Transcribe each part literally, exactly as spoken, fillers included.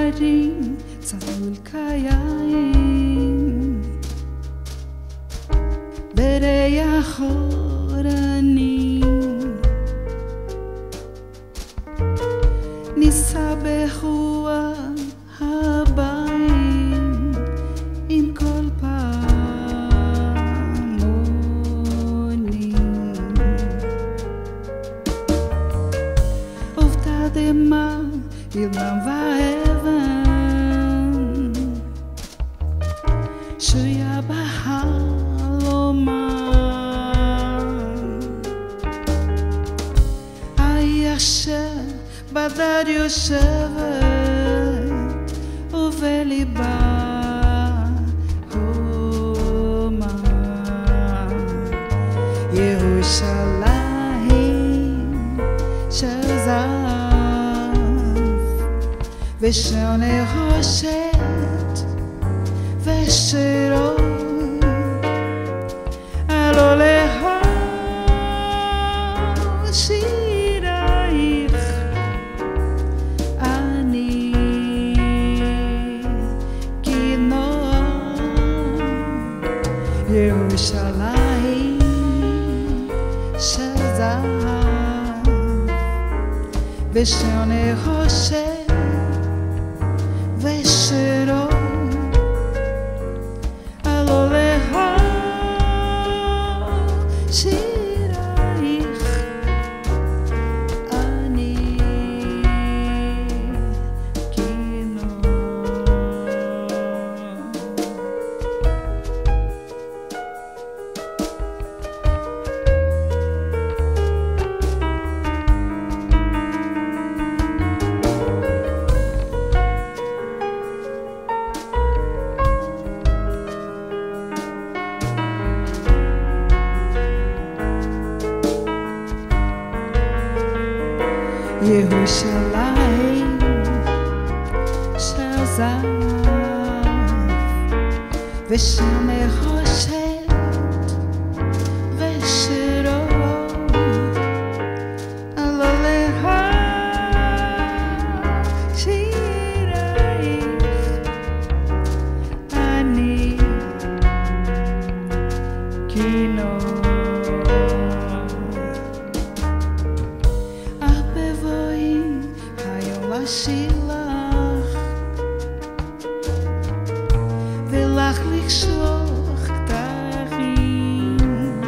הערים צלול קיים בריח אורנים נישא ברוח הבאים עם כל פעמונים ובתדהמה אילם ואבן שהיה בחלומן הישר בדד יושבת ובליבה הומה ירושלים של זהב ושל נחושת ושירו הלא להשירייך אני כינור ירושלים של זהב ושל נחושת ושירו הלא להשירייך אני כינור ירושלים של זהב ושל נחושת ושירו הלא להשירייך אני כינור לשיר לך ולך לשלוח כתרים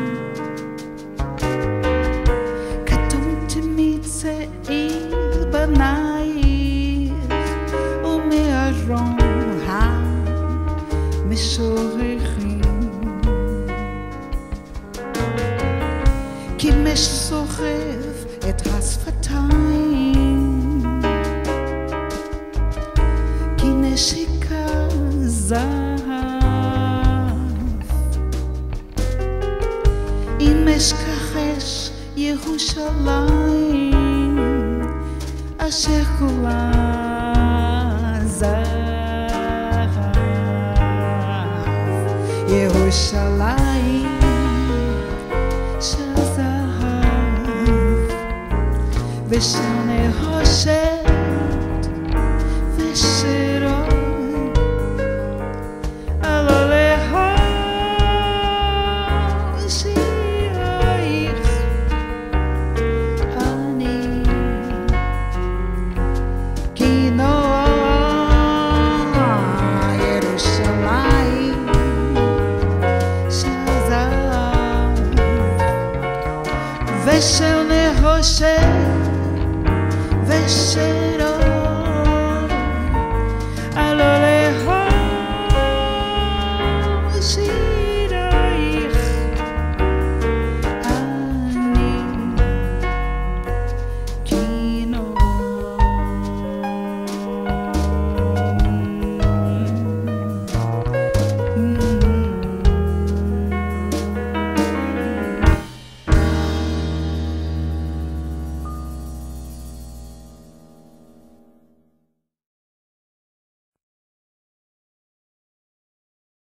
קטונתי מצעיר בנייך ומארון המשוררים כי משסוחב את השפתיים נשיקה זהב אם אשכחש ירושלים אשר כולה זהב ירושלים של זהב ושל נחושת ושירו הלא להשירייך אני כינור ירושלים של זהב ושל נחושת ושירו